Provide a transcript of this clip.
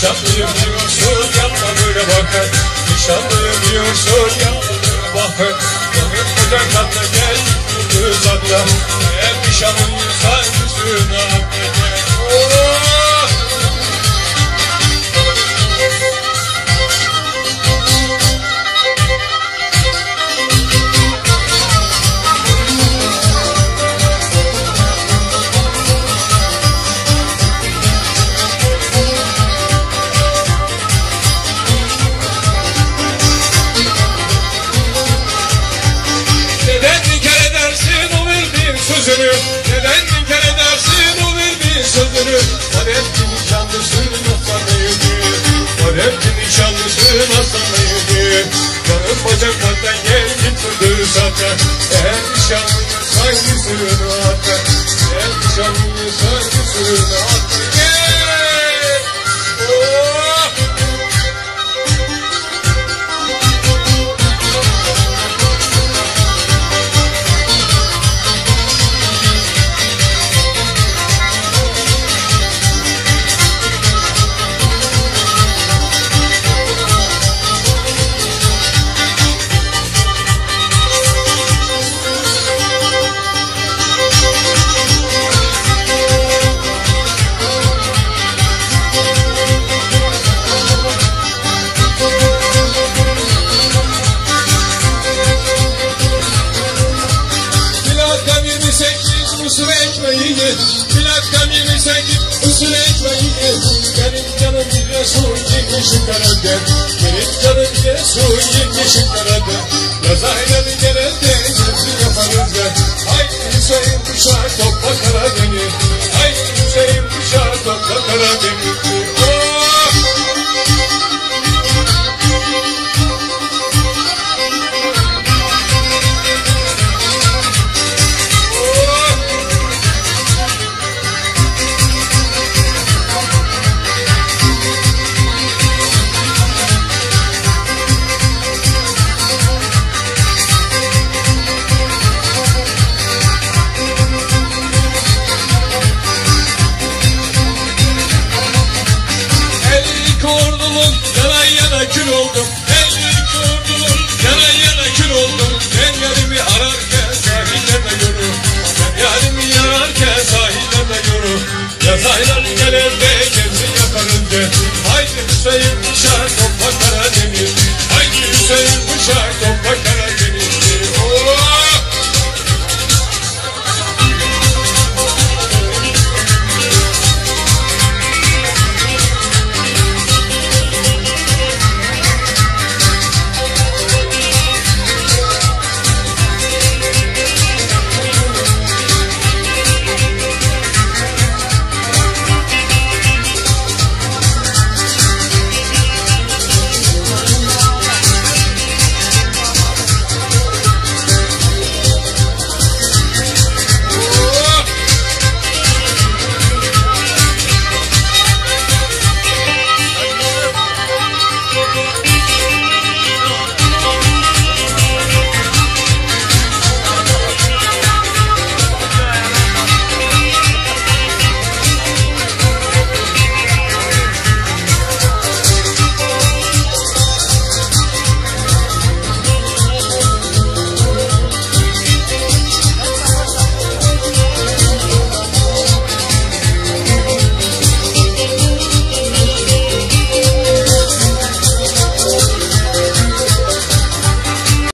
Nişanlıyım diyorsun yapma böyle bakın. Nişanlıyım diyorsun yapma böyle bakın. Yanıp bacaklarla gel uzakta. Eğer nişanlıysan üstüne atla gel. Oh! Neden inkar edersin o verdiğin sözünü? Madem ki nişanlısın aslan neydi? Madem ki nişanlısın aslan neydi? Yanıp bacaklardan gel gitmedi zaten. Eğer nişanlıysan yüzünü atla. Eğer nişanlıysan yüzünü atla. Gel! Oh! Usul ekmeği ye, plakam 28 usul ekmeği ye. Benim canım bir Resul yemişim karada. Benim canım bir Resul yemişim karada. Yaz ayları gelende hepsini yaparız da. Haydi Hüseyin kuşağı topla Karadeniz. Haydi Hüseyin kuşağı topla Karadeniz. Oh! Yana yana kül oldum, ellik ordunun yana yana kül oldum. Ben yarimi ararken sahillerde görür, ben yarimi yararken sahillerde görür. Yaz ayları gelende kendin yaparım de. Haydi Hüseyin kuşağı topla